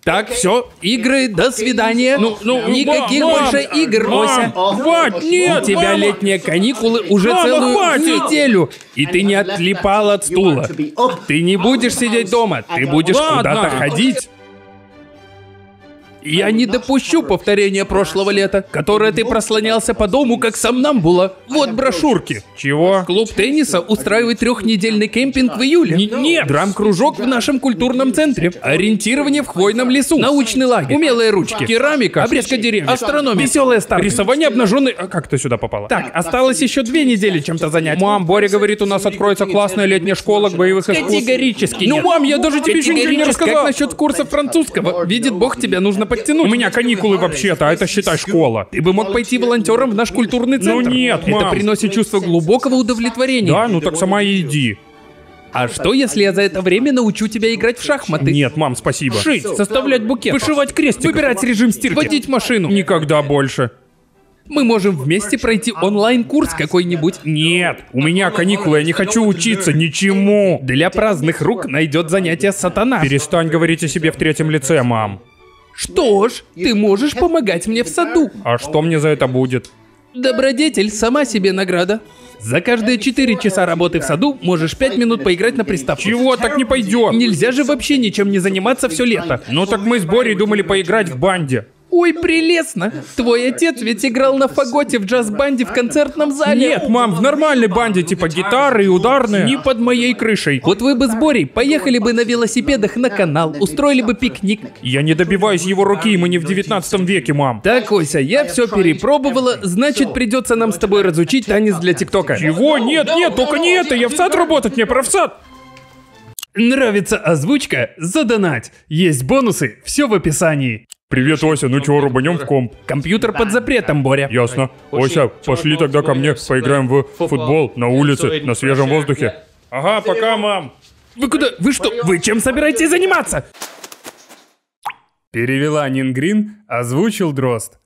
Так, все, игры, до свидания. Никаких больше игр, Ося. Хватит, нет, У тебя мама. летние каникулы уже Мама, целую хватит. неделю, и ты не отлипал от стула. Ты не будешь сидеть дома, ты будешь Ладно. куда-то ходить. Я не допущу повторения прошлого лета, которое ты прослонялся по дому, как сомнамбула. Вот брошюрки. Чего? Клуб тенниса устраивает 3-недельный кемпинг в июле. Нет. Драм-кружок в нашем культурном центре. Ориентирование в хвойном лесу. Научный лагерь. Умелые ручки. Керамика. Обрезка деревьев. Астрономия. Веселая старт. Рисование обнаженной... А как ты сюда попала? Так, осталось еще 2 недели чем-то занять. Мам, Боря говорит, у нас откроется классная летняя школа боевых искусств. Категорически Ну, нет. мам, я даже тебе еще ничего не Категорически. рассказал. Как насчет курсов французского? Видит Бог, тебя нужно подтянуть. У меня каникулы вообще-то, а это, считай, школа. Ты бы мог пойти волонтером в наш культурный центр. Ну нет, Это мам. приносит чувство глубокого удовлетворения. Да, ну так сама и иди. А что, если я за это время научу тебя играть в шахматы? Нет, мам, спасибо. Шить, составлять букет, Вышивать крестик. выбирать режим стирки, водить машину. Никогда больше. Мы можем вместе пройти онлайн-курс какой-нибудь. Нет, у меня каникулы, я не хочу учиться ничему. Для праздных рук найдет занятие сатана. Перестань говорить о себе в третьем лице, мам. Что ж, ты можешь помогать мне в саду. А что мне за это будет? Добродетель сама себе награда. За каждые 4 часа работы в саду можешь 5 минут поиграть на приставке. Чего, так не пойдет? Нельзя же вообще ничем не заниматься все лето. Ну так мы с Борей думали поиграть в банде. Ой, прелестно. Твой отец ведь играл на фаготе в джаз-банде в концертном зале. Нет, мам, в нормальной банде, типа гитары и ударные. Не под моей крышей. Вот вы бы с Борей поехали бы на велосипедах на канал, устроили бы пикник. Я не добиваюсь его руки, мы не в 19 веке, мам. Так, Ося, я все перепробовала, значит, придется нам с тобой разучить танец для ТикТока. Чего? Нет, нет, только не это, я в сад работать, мне пора в сад. Нравится озвучка? Задонать. Есть бонусы, все в описании. Привет, Ося, ну чего, рубанем в комп? Компьютер под запретом, Боря. Ясно. Ося, пошли тогда ко мне, поиграем в футбол на улице, на свежем воздухе. Ага, пока, мам. Вы куда? Вы что? Вы чем собираетесь заниматься? Перевела Нингрин, озвучил Дрозд.